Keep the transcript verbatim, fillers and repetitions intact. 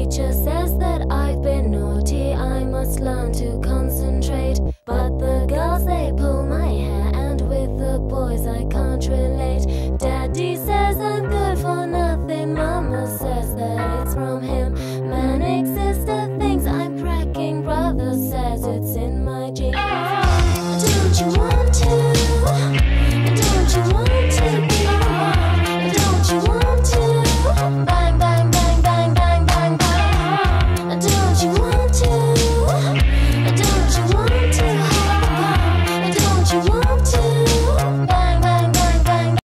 Teacher says that I've been naughty, I must learn to concentrate. But the girls, they pull my hair, and with the boys I can't relate. Daddy says I'm good for nothing, Mama says that it's from him. Manic sister thinks I'm cracking, brother says it's in my genes. Don't you want